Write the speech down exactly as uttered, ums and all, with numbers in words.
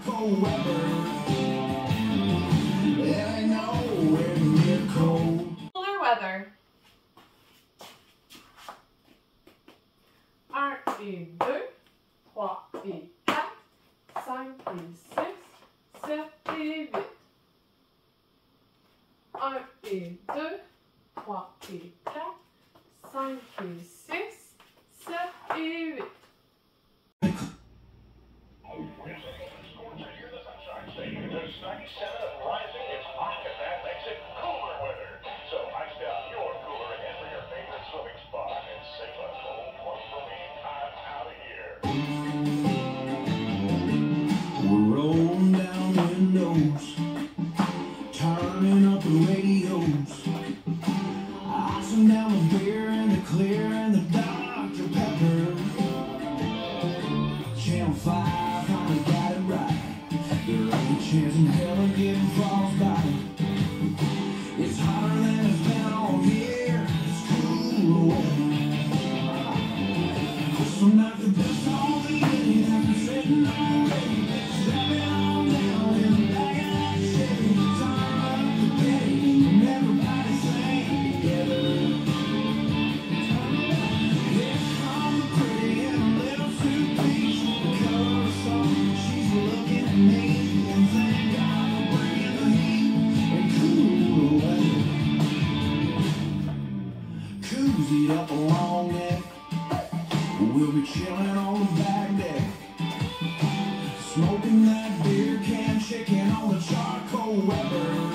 charcoal weather. It ain't nowhere near cold. Cooler weather. Un et deux, trois et quatre, cinq et six, sept et huit. Un et deux, trois et quatre, cinq et six, sept et huit. We're rolling down windows, turning up the radios, icing down the beer and the clear and the Doctor Pepper. Channel five finally got it right. There ain't a chance in hell of getting frostbite. It's hotter than it's been all year. It's cool weather. Some nights the best all the evening after sitting already. Stepping on down in the back of that Chevy. Turn up the Betty and everybody sing together. Here comes the pretty in a little two-piece. The color of song, she's looking at me. And thank God for bringing the heat and cooler weather. Koozied up a long neck. We'll be chilling on the back deck, smoking that beer can, chicken on the charcoal weather.